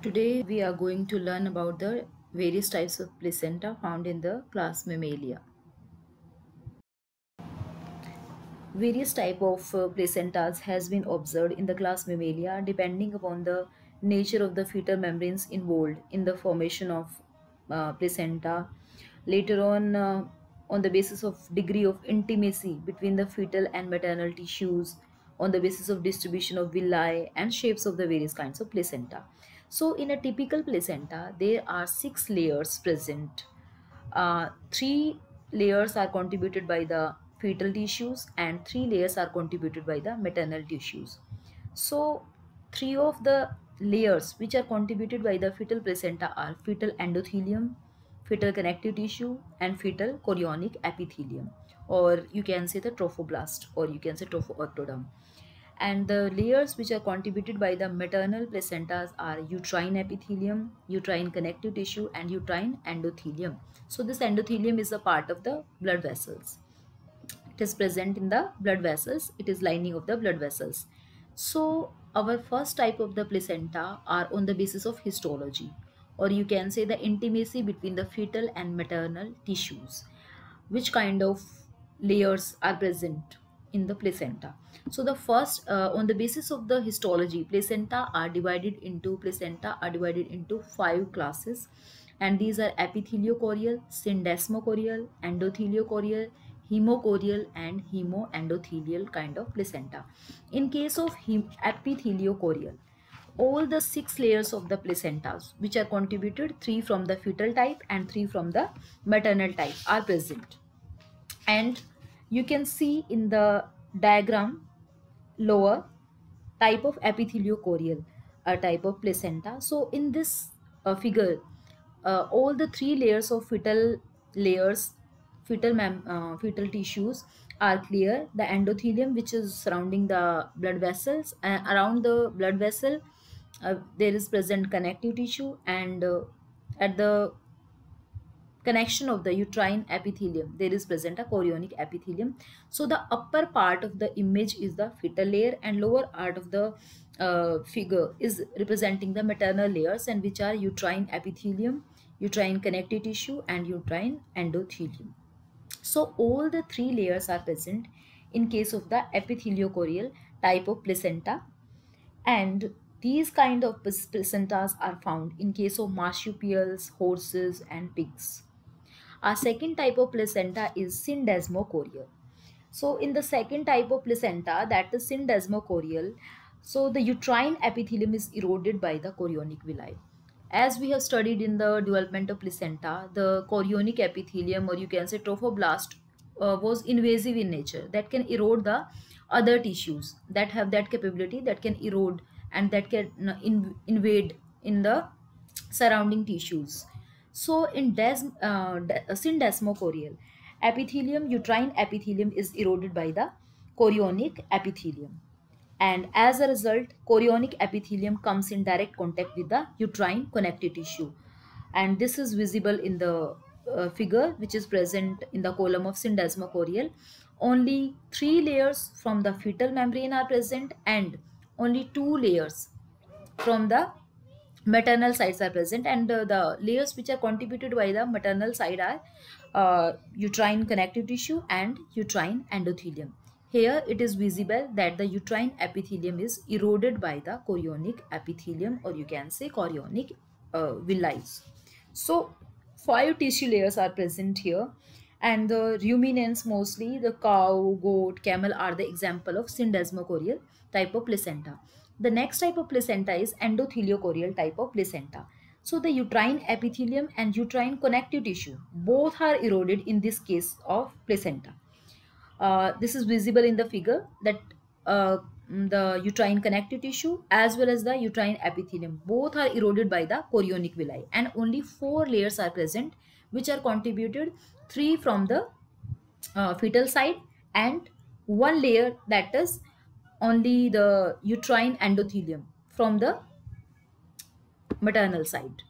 Today we are going to learn about the various types of placenta found in the class Mammalia. Various type of placentas has been observed in the class Mammalia depending upon the nature of the fetal membranes involved in the formation of placenta. Later on the basis of degree of intimacy between the fetal and maternal tissues, on the basis of distribution of villi and shapes of the various kinds of placenta. So in a typical placenta, there are 6 layers present. Three layers are contributed by the fetal tissues and 3 layers are contributed by the maternal tissues. So three of the layers which are contributed by the fetal placenta are fetal endothelium, fetal connective tissue and fetal chorionic epithelium, or you can say the trophoblast, or you can say trophoectoderm. And the layers which are contributed by the maternal placentas are uterine epithelium, uterine connective tissue and uterine endothelium. So this endothelium is a part of the blood vessels. It is present in the blood vessels. It is lining of the blood vessels. So our first type of the placenta are on the basis of histology, or you can say the intimacy between the fetal and maternal tissues. Which kind of layers are present in the placenta? So the first, on the basis of the histology, placenta are divided into 5 classes, and these are epitheliochorial, syndesmochorial, endotheliochorial, hemochorial and hemoendothelial kind of placenta. In case of epitheliochorial, all the 6 layers of the placentas which are contributed, 3 from the fetal type and 3 from the maternal type, are present. And you can see in the diagram lower type of epitheliochorial, a type of placenta. So in this figure, all the 3 layers of layers fetal tissues are clear. The endothelium, which is surrounding the blood vessels, around the blood vessel there is present connective tissue, and at the connection of the uterine epithelium there is present a chorionic epithelium. So the upper part of the image is the fetal layer and lower part of the figure is representing the maternal layers, and which are uterine epithelium, uterine connective tissue and uterine endothelium. So all the 3 layers are present in case of the epitheliochorial type of placenta, and these kind of placentas are found in case of marsupials, horses and pigs. Our second type of placenta is syndesmochorial. So in the second type of placenta, that is syndesmochorial, so the uterine epithelium is eroded by the chorionic villi. As we have studied in the development of placenta, the chorionic epithelium, or you can say trophoblast, was invasive in nature, that can erode the other tissues, that have that capability, that can erode and that can invade in the surrounding tissues. So in syndesmochorial epithelium, uterine epithelium is eroded by the chorionic epithelium, and as a result chorionic epithelium comes in direct contact with the uterine connective tissue, and this is visible in the figure which is present in the column of syndesmochorial. Only 3 layers from the fetal membrane are present, and only 2 layers from the maternal sides are present, and the layers which are contributed by the maternal side are uterine connective tissue and uterine endothelium. Here it is visible that the uterine epithelium is eroded by the chorionic epithelium, or you can say chorionic villi. So 5 tissue layers are present here, and the ruminants, mostly the cow, goat, camel, are the example of syndesmochorial type of placenta. The next type of placenta is endotheliocorial type of placenta. So the uterine epithelium and uterine connective tissue both are eroded in this case of placenta. This is visible in the figure that the uterine connective tissue as well as the uterine epithelium both are eroded by the chorionic villi, and only 4 layers are present which are contributed, 3 from the fetal side and 1 layer, that is only the uterine endothelium from the maternal side.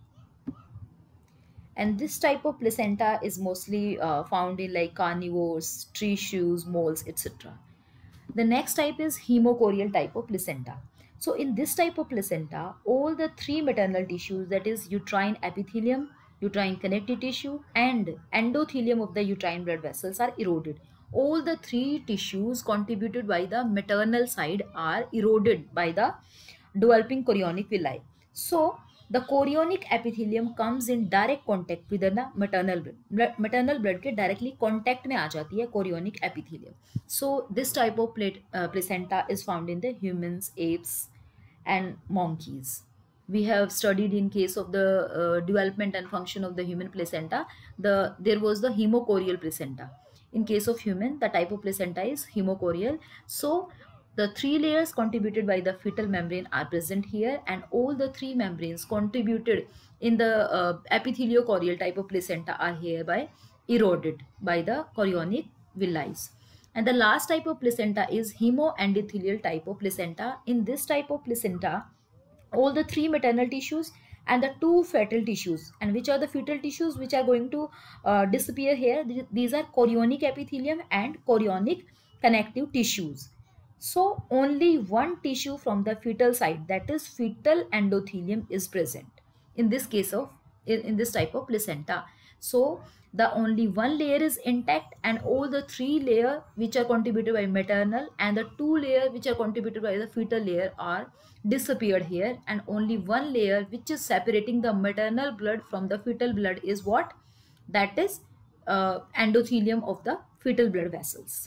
And this type of placenta is mostly found in like carnivores, tree shrews, moles, etc. The next type is hemochorial type of placenta. So in this type of placenta, all the three maternal tissues, that is uterine epithelium, uterine connective tissue, and endothelium of the uterine blood vessels are eroded. All the three tissues contributed by the maternal side are eroded by the developing chorionic villi. So the chorionic epithelium comes in direct contact with the maternal blood. Maternal blood के directly contact में आ जाती है chorionic epithelium. So this type of placenta is found in the humans, apes, and monkeys. We have studied in case of the development and function of the human placenta. There was the hemochorial placenta. In case of human, the type of placenta is hemochorial. So the three layers contributed by the fetal membrane are present here, and all the three membranes contributed in the epitheliochorial type of placenta are hereby eroded by the chorionic villi. And the last type of placenta is hemoendothelial type of placenta. In this type of placenta, all the three maternal tissues and the two fetal tissues, and which are the fetal tissues which are going to disappear here, these are chorionic epithelium and chorionic connective tissues. So only one tissue from the fetal side, that is fetal endothelium, is present in this case of in this type of placenta. So the only one layer is intact, and all the three layer which are contributed by maternal and the two layer which are contributed by the fetal layer are disappeared here, and only one layer which is separating the maternal blood from the fetal blood is what? That is endothelium of the fetal blood vessels.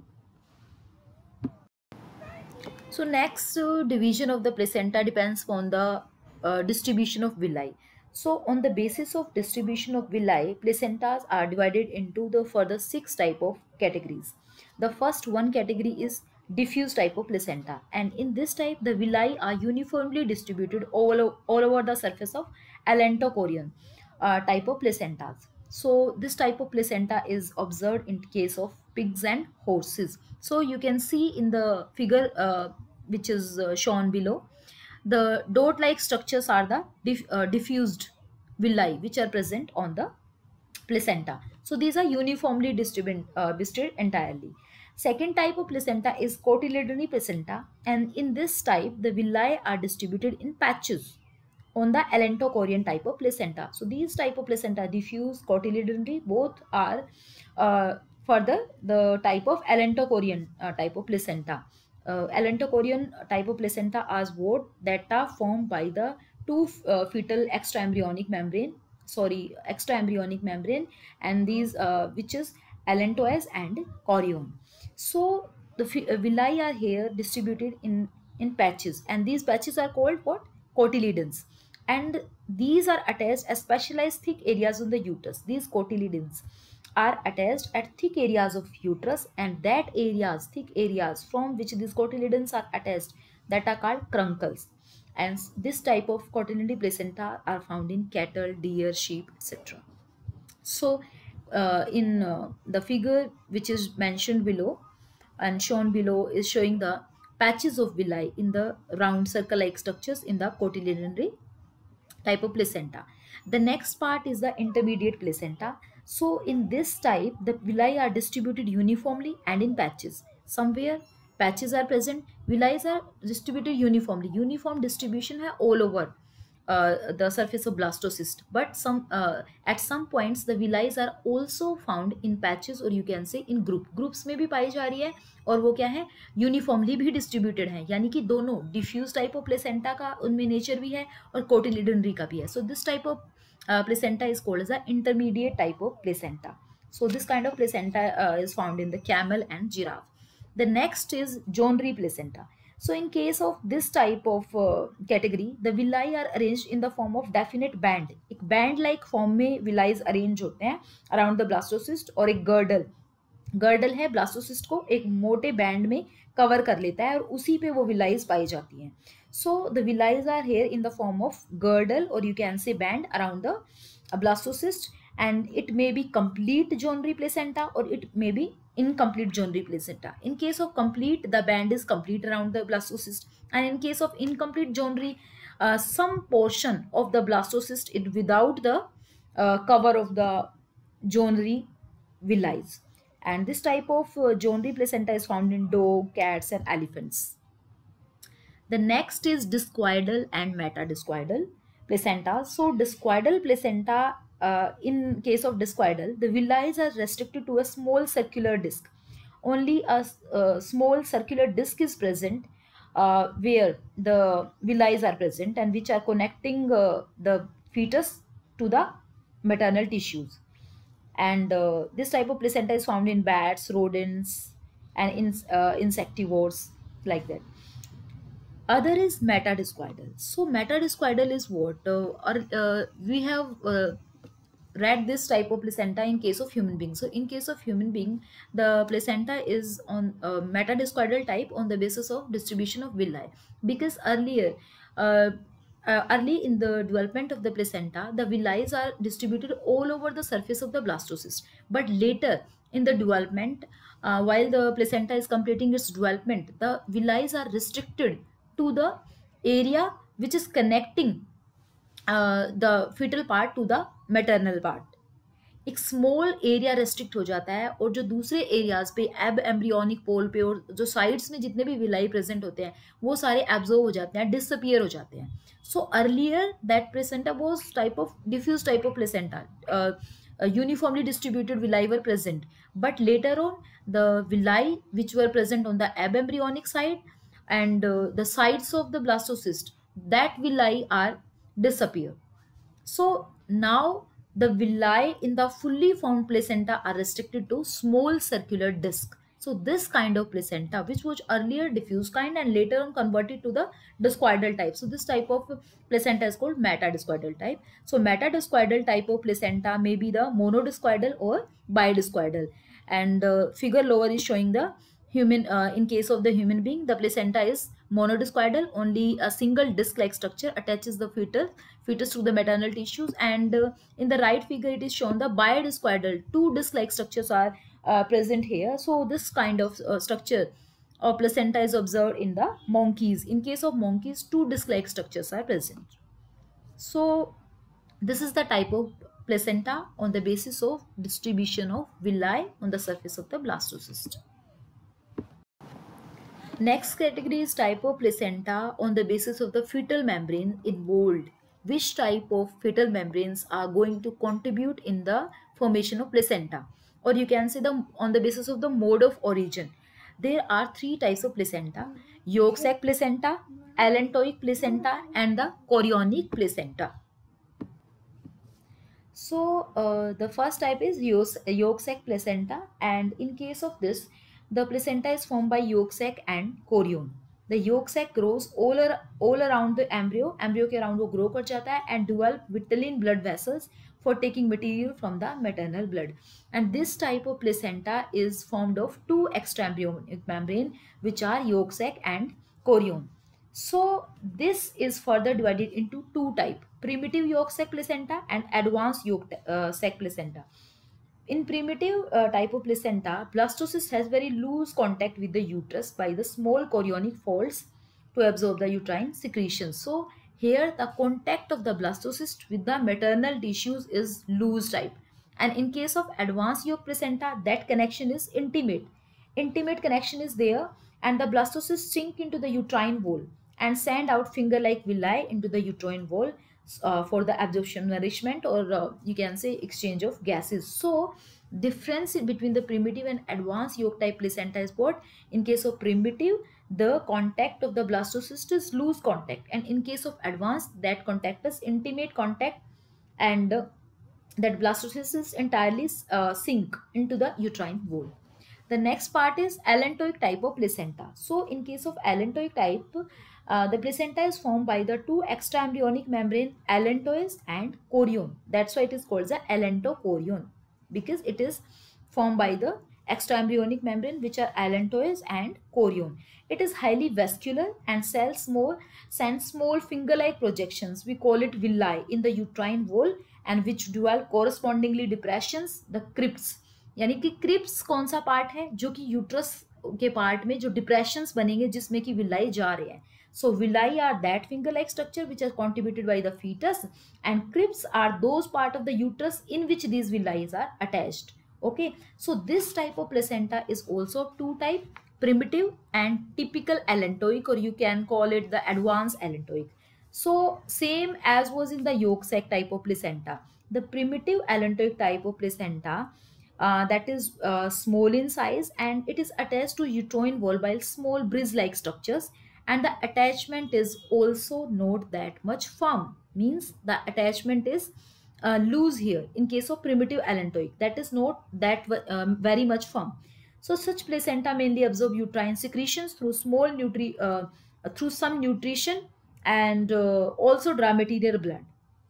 So next division of the placenta depends on the distribution of villi. So on the basis of distribution of villi, placentas are divided into the further 6 type of categories. The first one category is diffuse type of placenta, and in this type the villi are uniformly distributed all over the surface of allantochorion type of placentas. So this type of placenta is observed in case of pigs and horses. So you can see in the figure which is shown below, the dot-like structures are the diffused villi which are present on the placenta. So these are uniformly distributed entirely. Second type of placenta is cotyledonary placenta, and in this type the villi are distributed in patches on the allantochorion type of placenta. So these type of placenta, diffuse, cotyledonary, both are further the type of allantochorion type of placenta. Allantochorion type of placenta are what that are formed by the two fetal extraembryonic membrane, and these which is allantois and chorion. So the villi are here distributed in patches, and these patches are called what? Cotyledons. And these are attached as specialized thick areas on the uterus. These cotyledons are attached at thick areas of uterus, and that areas, thick areas from which these cotyledons are attached, that are called truncles. And this type of cotyledonary placenta are found in cattle, deer, sheep, etc. So in the figure which is mentioned below and shown below is showing the patches of villi in the round circle-like structures in the cotyledonary type of placenta. The next part is the intermediate placenta. So in this type, the villi are distributed uniformly and in patches. Somewhere patches are present, villi are distributed uniformly. Uniform distribution है all over the surface of blastocyst, but at some points the villi are also found in patches, or you can say in groups में भी पाई जा रही है, और वो क्या है, यूनिफॉर्मली भी डिस्ट्रीब्यूटेड है, यानी कि दोनों डिफ्यूज टाइप ऑफ प्लेसेंटा का उनमें नेचर भी है और कोटिलिडनरी का भी है. So this type of placenta is called as an intermediate type of placenta. So this kind of placenta is found in the camel and giraffe. The next is Johnry placenta. So in case of this type of category, the villi are arranged in the form of definite band. एक band like form में villi arrange होते हैं around the blastocyst, और एक girdle है blastocyst को एक मोटे बैंड में कवर कर लेता है और उसी पे वो villi पाई जाती हैं. So the villi are here in the form of girdle, or you can say band around the blastocyst, and it may be complete Johnry placenta or it may be incomplete Johnry placenta. In case of complete, the band is complete around the blastocyst, and in case of incomplete Johnry, some portion of the blastocyst is without the cover of the Johnry villi. And this type of Johnry placenta is found in dog, cats, and elephants. The next is discoidal and metadiscoidal placenta. So discoidal placenta, in case of discoidal, the villi are restricted to a small circular disc. Only a small circular disc is present where the villi are present and which are connecting the fetus to the maternal tissues. And this type of placenta is found in bats, rodents, and insectivores, like that. Other is metadiscoidal. So metadiscoidal is what, we have read this type of placenta in case of human being. So in case of human being, the placenta is on metadiscoidal type on the basis of distribution of villi, because uh, early in the development of the placenta, the villi are distributed all over the surface of the blastocyst. But later in the development, while the placenta is completing its development, the villi are restricted to the area which is connecting the fetal part to the maternal part. एक small area restrict हो जाता है और जो दूसरे areas पे एब embryonic पोल पे और जो साइड्स में जितने भी विलाई प्रेजेंट होते हैं वो सारे एब्जॉर्ब हो जाते हैं, डिसअपियर हो जाते हैं. So earlier that placenta was type of diffuse type of placenta, uniformly distributed villi were present, but later on the villi which were present on the abembryonic side and the sides of the blastocyst, that villi are disappear. So now the villi in the fully formed placenta are restricted to small circular disc. So this kind of placenta, which was earlier diffuse kind and later on converted to the discoidal type. So this type of placenta is called metadiscoidal type. So metadiscoidal type of placenta may be the monodiscoidal or bidiscoidal. And figure lower is showing the human, in case of the human being, the placenta is monodiscoidal. Only a single disc-like structure attaches the fetus to the maternal tissues, and in the right figure it is shown the bidiscoidal. Two disc-like structures are present here. So this kind of structure or placenta is observed in the monkeys. In case of monkeys, two disc-like structures are present. So this is the type of placenta on the basis of distribution of villi on the surface of the blastocyst. Next category is type of placenta on the basis of the fetal membrane involved. Which type of fetal membranes are going to contribute in the formation of placenta, or you can say the on the basis of the mode of origin. There are three types of placenta: yolk sac placenta, allantoic placenta, and the chorionic placenta. So the first type is yolk sac placenta, and in case of this, the placenta is formed by yolk sac and chorion. The yolk sac grows all around the embryo. Embryo के around वो grow कर जाता है and develop vitelline blood vessels for taking material from the maternal blood. And this type of placenta is formed of two extraembryonic membrane, which are yolk sac and chorion. So this is further divided into two types: primitive yolk sac placenta and advanced yolk sac placenta. In primitive type of placenta, blastocyst has very loose contact with the uterus by the small chorionic folds to absorb the uterine secretions. So here the contact of the blastocyst with the maternal tissues is loose type. And in case of advanced yolk placenta, that connection is intimate. Intimate connection is there, and the blastocysts sink into the uterine wall and send out finger-like villi into the uterine wall for the absorption nourishment, or you can say exchange of gases. So difference between the primitive and advanced yolk type placenta is what? In case of primitive, the contact of the blastocyst is loose contact, and in case of advanced, that contact is intimate contact, and that blastocyst is entirely sink into the uterine wall. The next part is allantoic type of placenta. So in case of allantoic type, the placenta is formed by the two extraembryonic membrane, allantois and chorion. That's why it is called the allantochorion, because it is formed by the extraembryonic membrane, which are allantois and chorion. It is highly vascular and sends small finger-like projections. We call it villi in the uterine wall, and which develop correspondingly depressions, the crypts. यानी कि Cripps कौन सा part है? जो कि uterus के part में जो डिप्रेशंस बनेंगे जिसमें कि विलाई जा रहे हैं. So villi are that finger-like structure which are contributed by the fetus, and crypts are those part of the uterus in which these villi are attached. Okay, so this type of placenta is also two type: primitive and typical allantoic, or you can call it the advanced allantoic. So same as was in the yolk sac type of placenta, the primitive allantoic type of placenta, that is small in size, and it is attached to uterine wall by small bridge-like structures, and the attachment is also not that much firm. Means the attachment is loose here in case of primitive allantoic, that is not that very much firm. So such placenta mainly absorb uterine secretions through through some nutrition, and also dry material blood.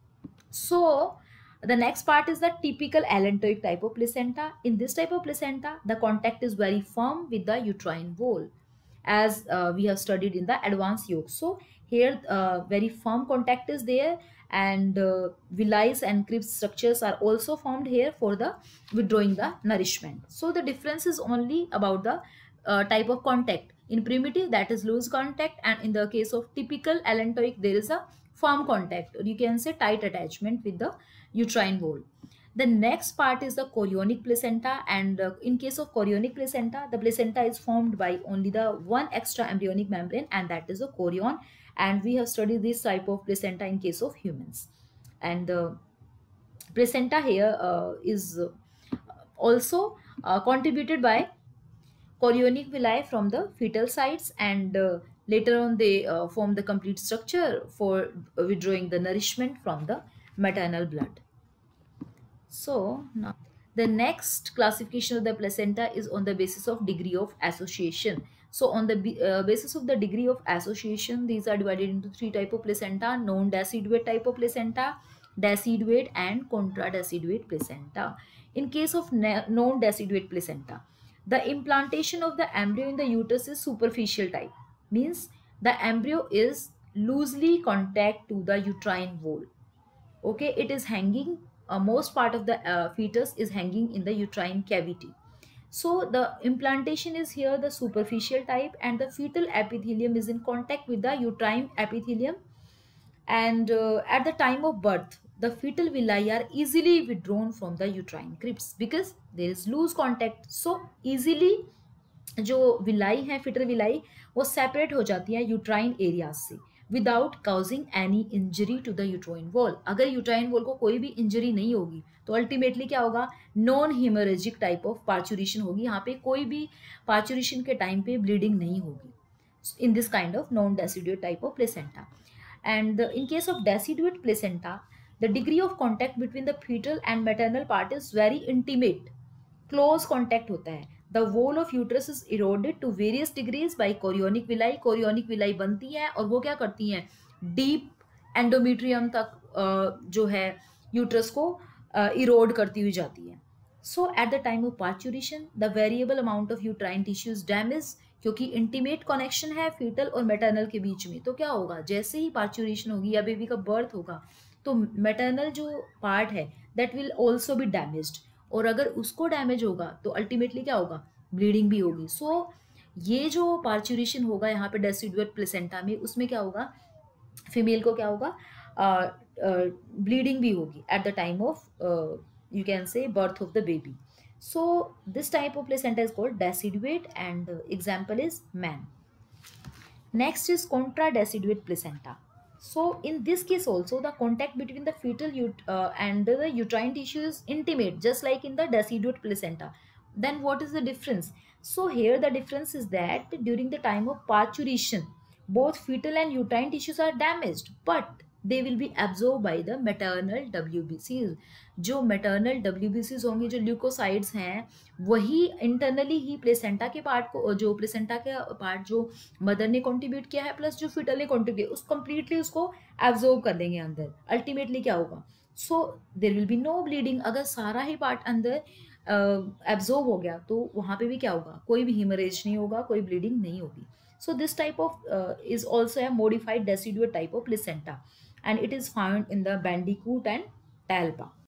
So the next part is the typical allantoic type of placenta. In this type of placenta, the contact is very firm with the uterine wall, as we have studied in the advanced yolk. So here very firm contact is there, and villi and crypt structures are also formed here for the withdrawing the nourishment. So the difference is only about the type of contact. In primitive, that is loose contact, and in the case of typical allantoic, there is a firm contact, or you can say tight attachment with the uterine wall. The next part is the chorionic placenta, and in case of chorionic placenta, the placenta is formed by only the one extra embryonic membrane, and that is a chorion. And we have studied this type of placenta in case of humans. And the placenta here is also contributed by chorionic villi from the fetal sites, and later on they form the complete structure for withdrawing the nourishment from the maternal blood. So now the next classification of the placenta is on the basis of degree of association. So on the basis of the degree of association, these are divided into three type of placenta: non-deciduate type of placenta, deciduate, and contradeciduate placenta. In case of non-deciduate placenta, the implantation of the embryo in the uterus is superficial type. Means the embryo is loosely contact to the uterine wall. Okay, it is hanging, most part of the fetus is hanging in the uterine cavity. So the implantation is here the superficial type, and the fetal epithelium is in contact with the uterine epithelium, and at the time of birth the fetal villi are easily withdrawn from the uterine crypts because there is loose contact. So easily जो villi है fetal villi, वो separate हो जाती है uterine area से without causing any injury to the uterine wall. अगर uterine wall को कोई भी इंजरी नहीं होगी तो अल्टीमेटली क्या होगा, non hemorrhagic type of parturition होगी. यहाँ पे कोई भी पार्चुरेशन के टाइम पे ब्लीडिंग नहीं होगी in this kind of non-deciduate type of placenta. And in case of deciduate placenta, the degree of contact between the fetal and maternal part is very intimate. Close contact होता है. The wall of uterus is eroded to various degrees by chorionic villi. Chorionic villi बनती हैं और वो क्या करती हैं, deep endometrium तक जो है uterus को erode करती हुई जाती है. So at the time of parturition, the variable amount of uterine tissue is damaged. क्योंकि इंटीमेट कनेक्शन है फीटल और मैटरनल के बीच में, तो क्या होगा, जैसे ही पार्चुरेशन होगी या बेबी का बर्थ होगा तो मैटरनल जो पार्ट है that will also be damaged, और अगर उसको डैमेज होगा तो अल्टीमेटली क्या होगा, ब्लीडिंग भी होगी. सो ये जो पार्चुरेशन होगा यहाँ पे डेसिडुएट प्लेसेंटा में, उसमें क्या होगा, फीमेल को क्या होगा, ब्लीडिंग भी होगी at the time of you can say birth of the baby. So this type of placenta is called deciduate, and example is man. Next is contradeciduate placenta. So in this case also the contact between the fetal and the uterine tissue is intimate, just like in the deciduate placenta. Then what is the difference? So here the difference is that during the time of parturition both fetal and uterine tissues are damaged, but they will be absorbed by the maternal WBCs. जो maternal WBCs होंगे, जो leucocytes हैं, वही internally ही placenta के part को, जो placenta के पार्ट जो मदर ने कंट्रीब्यूट किया है प्लस जो फिटल ने कंट्रीब्यूट किया, उस कंप्लीटली उसको एब्जॉर्ब कर लेंगे अंदर. अल्टीमेटली क्या होगा, so there will be no bleeding. अगर सारा ही पार्ट अंदर एब्जॉर्ब हो गया तो वहाँ पे भी क्या होगा, कोई भी हीमरेज नहीं होगा, कोई ब्लीडिंग नहीं होगी. So this type of is also a modified deciduate type of placenta, and it is found in the Bandicoot and Talpa.